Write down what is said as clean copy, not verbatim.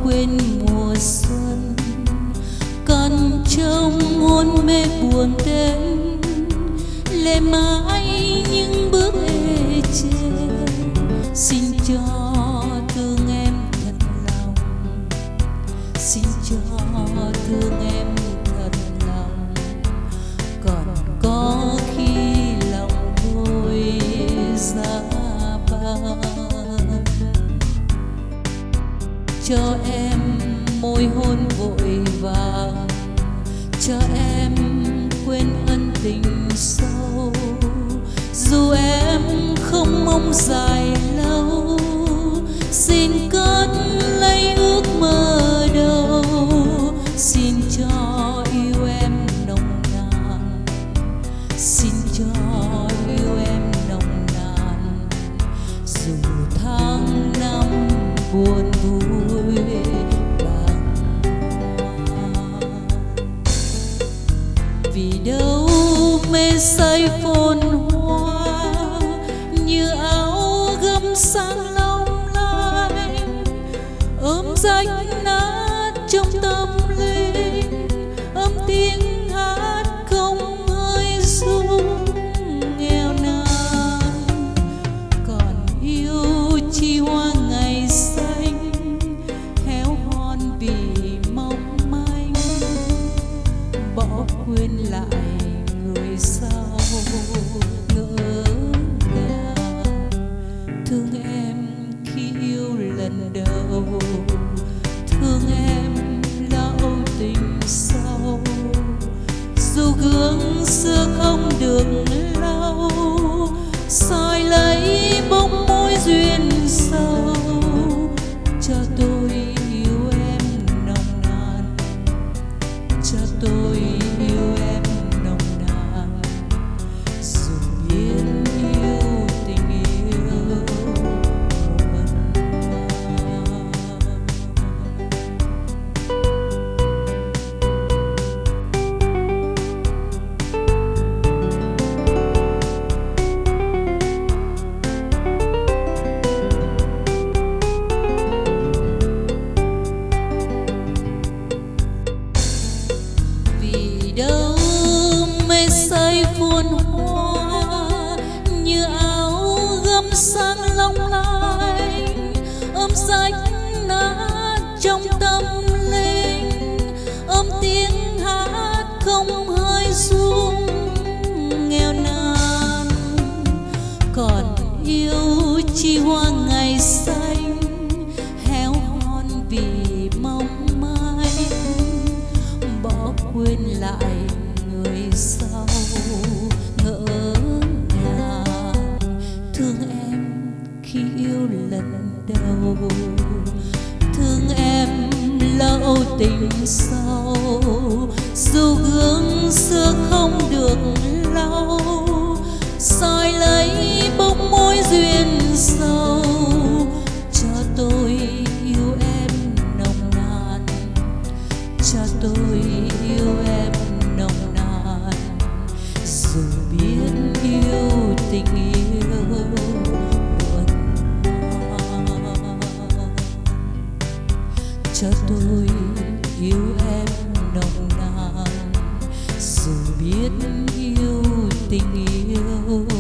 quên mùa xuân, cần trong hôn mê buồn đến lệ mãi những bước ê chề. Xin cho thương em thật lòng, xin cho thương em thật lòng, còn có khi lòng thôi giá băng. Cho em môi hôn vội vàng, cho em quên ân tình sâu, dù em không mong dài lâu. Xin cất lấy ước mơ đầu, xin cho yêu em nồng nàn, xin cho yêu em nồng nàn, dù tháng năm buồn vui bàng hoàng. Vì đâu mê say phồn hoa như áo gấm sáng long lanh, ôm rách nát trong tâm linh, ôm tiếng hát không hơi rung nghèo nàn. Còn yêu chi hoa ngày xanh héo hon vì mong manh, bỏ quên lại người sau ngỡ ngàng. Thương em khi yêu lần đầu, thương em lâu tình sau, dù gương xưa không được lâu, soi lấy bóng môi duyên sâu. Cho tôi yêu em nồng nàn, cho tôi yêu em nồng nàn, dù biết yêu tình yêu muộn màng. Vì đâu mê say phồn hoa như áo gấm sáng long lanh, ôm rách nát trong tâm linh, ôm tiếng hát không hơi rung nghèo nàn. Còn yêu chi hoa ngày xanh héo hon vì mong manh, bỏ quên lại người sau ngỡ ngàng. Thương em khi yêu lần đầu, thương em lâu tình sau, dù gương xưa không được lâu, soi lấy bóng môi duyên sâu. Cho tôi yêu em nồng nàn, cho tôi yêu em nồng nàn, dù biết yêu tình yêu muộn màng. Cho tôi yêu em nồng nàn, dù biết yêu tình yêu